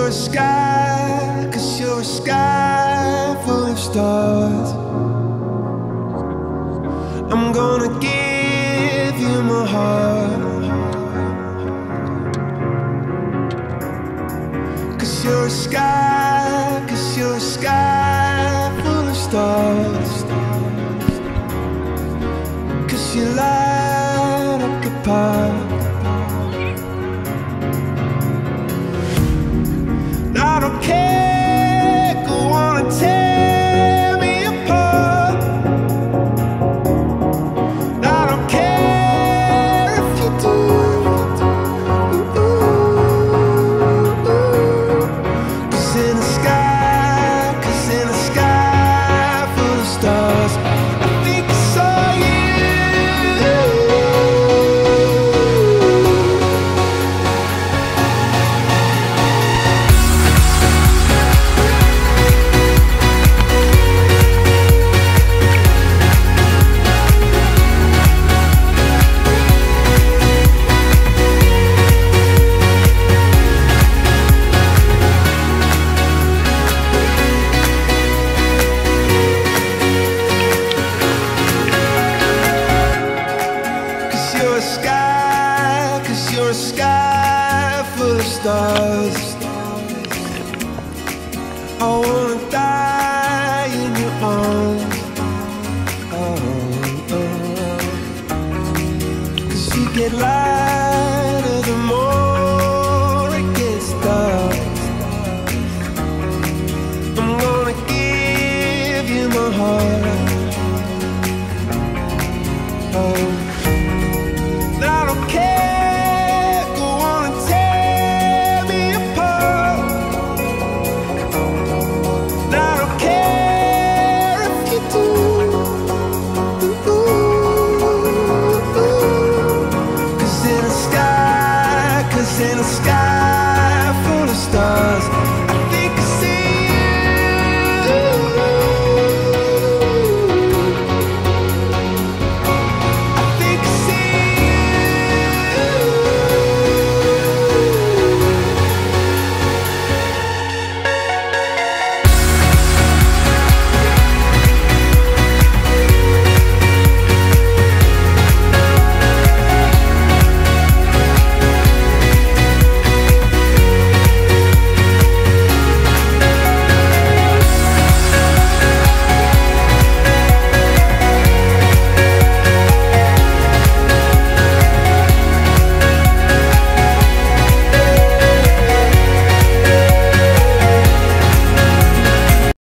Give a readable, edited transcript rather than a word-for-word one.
you're a sky, 'cause you're a sky full of stars. I'm gonna give you my heart, 'cause you're a sky, 'cause you're a sky full of stars. 'Cause you light up the park. I don't care, go on and tear me apart. I don't care if you do. Cause in the sky, 'cause in the sky full of stars, I think I saw you. You're a sky, 'cause you're a sky full of stars. I wanna die in your arms. Oh, oh. 'Cause you get lighter the more it gets dark. I'm gonna give you my heart. Oh, I don't care, go on and tear me apart. I don't care if you do. 'Cause in the sky, 'cause in the sky